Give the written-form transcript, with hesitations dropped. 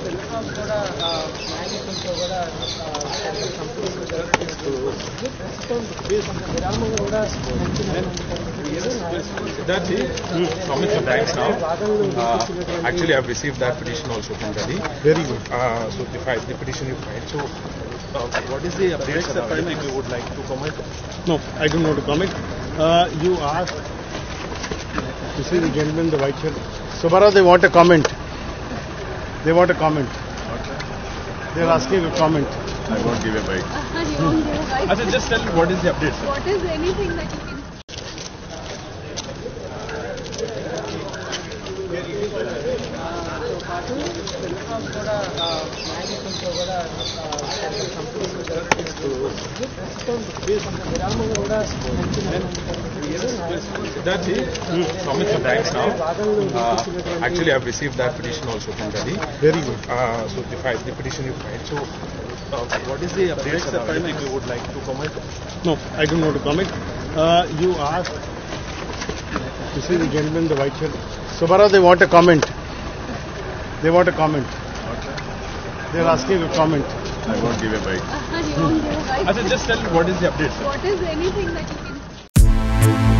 Comments of thanks now. Actually, I've received that petition also from Delhi. Very good. So the petition you filed. So, what is the updates? Anything you would like to comment? No, I don't want to comment. You asked to see the gentleman in the white shirt. Subara, they want a comment. They want a comment. They're asking a comment. I won't give a bite. You won't give a bite? Achha, just tell me what is the update, sir? What is anything that you can... Comments of thanks now. Actually, I've received that petition also from Delhi. Very good. So the petition you filed. So, what is the updates? Anything you would like to comment? No, I don't want to comment. You asked to see the gentleman in the white shirt. Subara, they want a comment. They want a comment. They're asking a comment. I won't give a bite. You won't give a bite? Achha, just tell me what is the update, sir? What is anything that you can...